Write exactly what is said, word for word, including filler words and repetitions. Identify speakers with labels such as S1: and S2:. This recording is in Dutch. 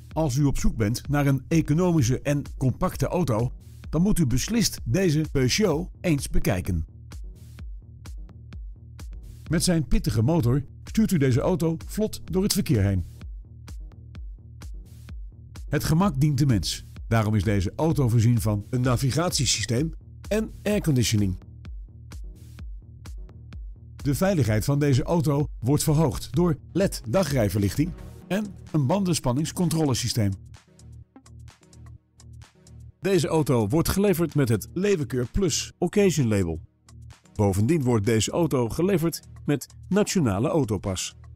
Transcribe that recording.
S1: Als u op zoek bent naar een economische en compacte auto, dan moet u beslist deze Peugeot eens bekijken. Met zijn pittige motor stuurt u deze auto vlot door het verkeer heen. Het gemak dient de mens. Daarom is deze auto voorzien van een navigatiesysteem en airconditioning. De veiligheid van deze auto wordt verhoogd door L E D-dagrijverlichting en een bandenspanningscontrolesysteem. Deze auto wordt geleverd met het Levenkeur Plus Occasion label. Bovendien wordt deze auto geleverd met Nationale Autopas.